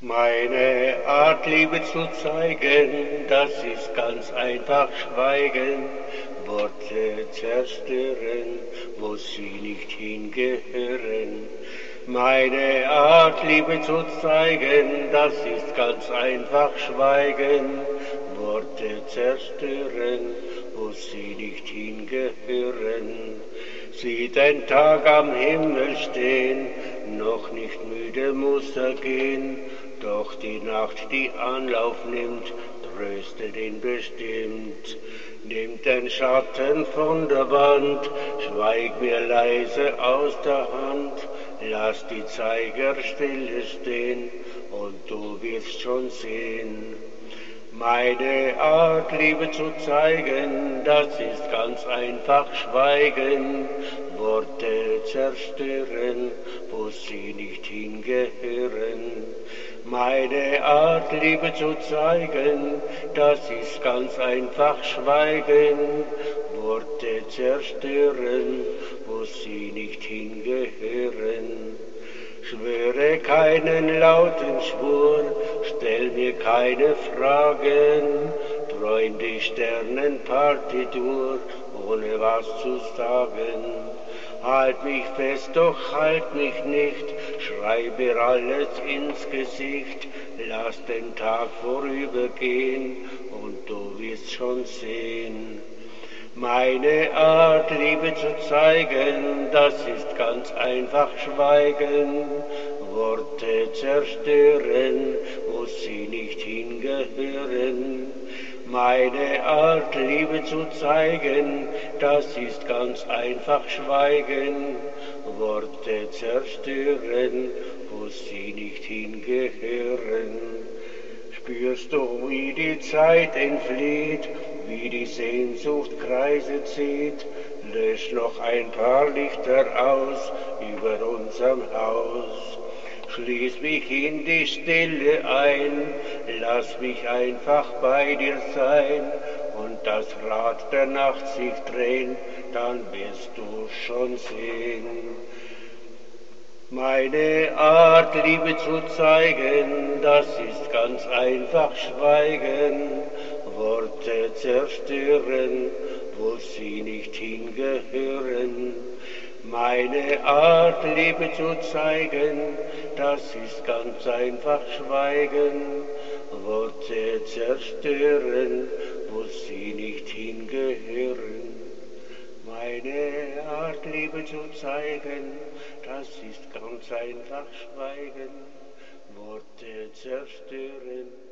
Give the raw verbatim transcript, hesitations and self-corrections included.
Meine Art, Liebe zu zeigen, das ist ganz einfach Schweigen, Worte zerstören, wo sie nicht hingehören. Meine Art, Liebe zu zeigen, das ist ganz einfach Schweigen, Worte zerstören, wo sie nicht hingehören. Sieht ein Tag am Himmel stehen, noch nicht müde muss er gehen, doch die Nacht, die Anlauf nimmt, tröstet ihn bestimmt. Nimmt den Schatten von der Wand, schweig mir leise aus der Hand, lass die Zeiger stille stehen, und du wirst schon sehen. Meine Art, Liebe zu zeigen, das ist ganz einfach Schweigen, Worte zerstören, wo sie nicht hingehören. Meine Art, Liebe zu zeigen, das ist ganz einfach Schweigen, Worte zerstören, wo sie nicht hingehören. Schwöre keinen lauten Schwur, stell mir keine Fragen, träum die Sternenpartitur, ohne was zu sagen. Halt mich fest, doch halt mich nicht, schreib mir alles ins Gesicht, lass den Tag vorübergehen, und du wirst schon sehen. Meine Art, Liebe zu zeigen, das ist ganz einfach Schweigen, Worte zerstören, wo sie nicht hingehören. Meine Art, Liebe zu zeigen, das ist ganz einfach Schweigen, Worte zerstören, wo sie nicht hingehören. Spürst du, wie die Zeit entflieht, wie die Sehnsucht Kreise zieht, lösch noch ein paar Lichter aus über unserem Haus. Schließ mich in die Stille ein, lass mich einfach bei dir sein, und das Rad der Nacht sich drehen, dann wirst du schon sehen. Meine Art, Liebe zu zeigen, das ist ganz einfach Schweigen, Worte zerstören, wo sie nicht hingehören. Meine Art, Liebe zu zeigen, das ist ganz einfach Schweigen, Worte zerstören, wo sie nicht hingehören. Meine Art, Liebe zu zeigen, das ist ganz einfach Schweigen, Worte zerstören,